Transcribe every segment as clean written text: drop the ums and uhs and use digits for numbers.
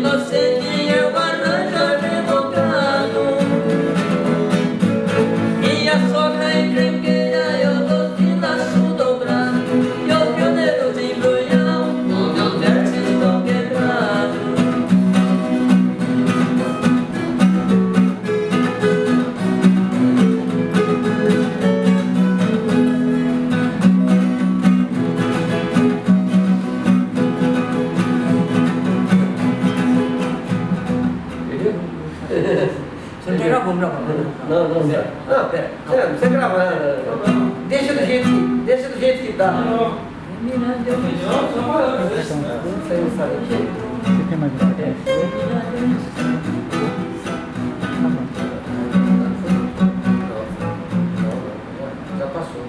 inocente eu arranjo advogado. E a sogra encrenqueira eu dou de laço dobrado. E os pioneiros embrulham, os meus versos estão quebrados. Você não quer gravar, vamos gravar. Não, pera. Não precisa gravar. Deixa do jeito que tá. Você tem mais um? Já passou.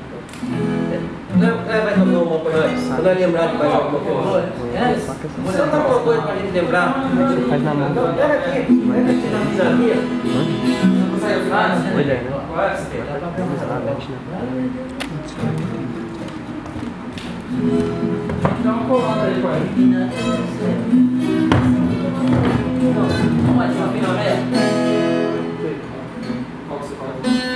Vai tocar uma coisa quando eu lembrar de mais alguma coisa. Você não tá com uma coisa pra gente lembrar? Faz na mão. Não, pega aqui na pisania. Não sai fácil. Olha, né? Dá uma colada aí, pai. Vamos mais uma finalmente. Qual que você fala?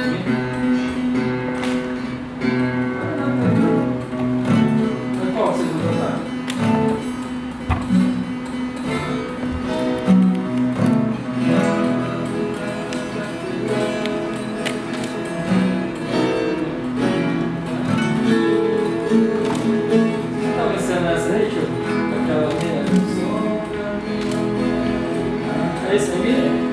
Qual vocês vão tocar? Tá pensando nessa aí, tio? Aquela linha de sombra. É esse aqui?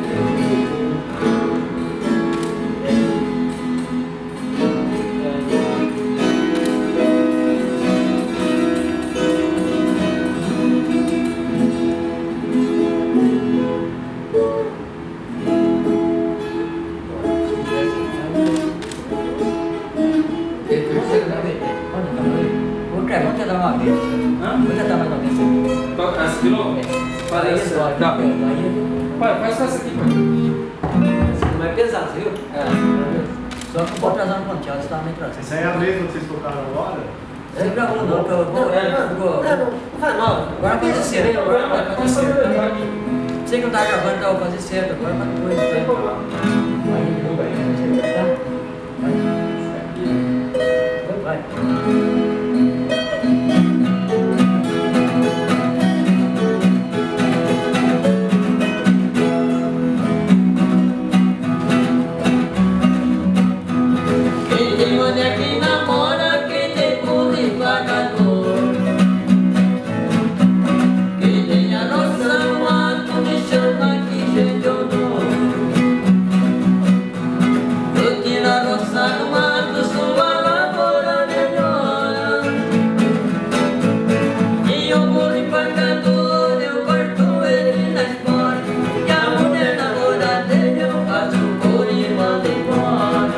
Vamos tentar uma vez. Vamos tentar mais uma vez. Essa de novo? Faz isso. Tá. Pai, faz só essa aqui, pai. Não é pesado, viu? Só que não pode atrasar no ponteado, você tava meio atrasado. Essa aí é a mesma que vocês tocaram agora? Você gravou não, que eu vou... Não faz mal. Agora vai fazer certo. Agora vai fazer certo. Sei que não tá gravando, então eu vou fazer certo. Agora vai depois. Sem problema. Vai. Quem tem mulher que namora, quem tem burro e pagador. Quem tem a noção, ato me chama que gente honor. Eu tiro a roça do mato, sua lavoura melhora. E o burro e pagador, eu corto ele na espora. E a mulher namoradeira, eu faço o couro e mando embora.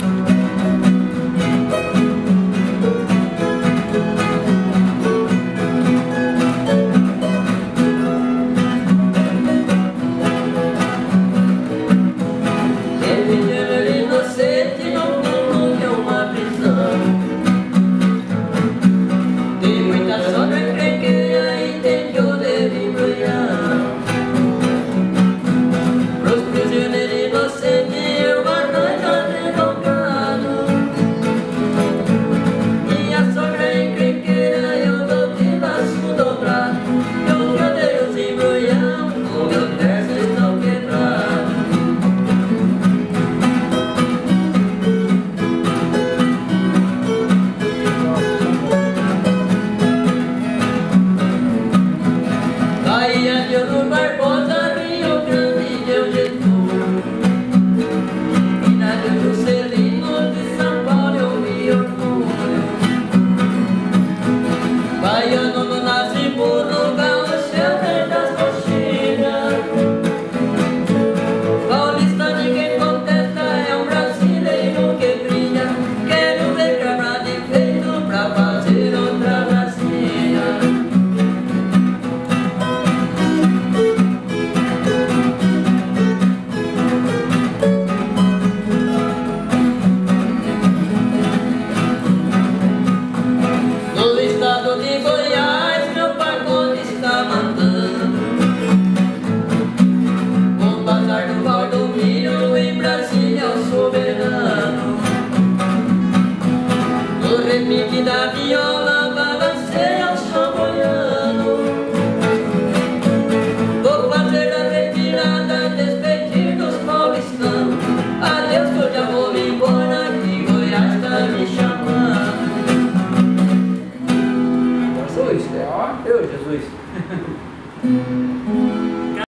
Ele inocente não como que é uma prisão. Tem muita sogra encrenqueira e tem que o devo embrulhar. Pros prisioneiros inocentes eu arranjo advogado. E a sogra encrenqueira eu dou de laço dobrado. E os pioneiros embrulham, os meus versos estão quebrados. Bahia de Uruguai.